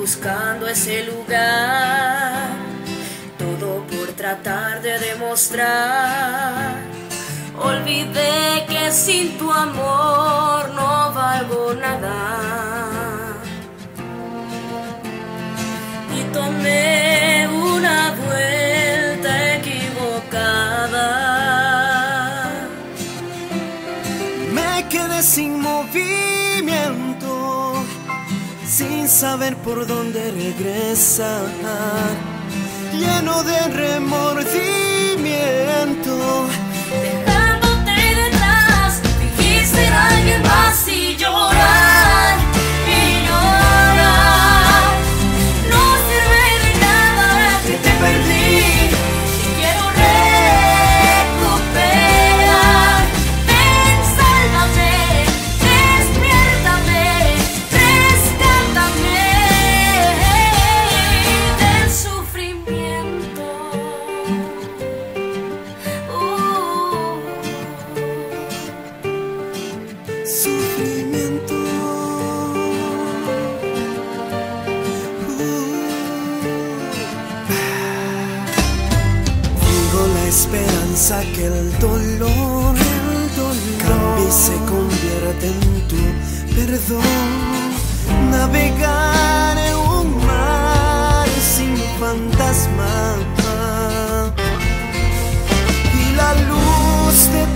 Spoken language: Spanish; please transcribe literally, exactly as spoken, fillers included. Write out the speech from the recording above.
buscando ese lugar, todo por tratar de demostrar. Olvidé que sin tu amor no valgo nada, y tomé una vuelta equivocada. Me quedé sin movimiento, sin saber por dónde regresar, lleno de remordimiento. Dejándote detrás, fingir ser alguien más y llorar, y llorar. No sirve de nada que te perdí, y quiero recuperar. Ven, sálvame, despiértame, rescátame del sufrimiento. Sufrimiento. Tengo la esperanza que el dolor, el dolor cambie y se convierta en tu perdón. Navegar en un mar sin fantasma, y la luz de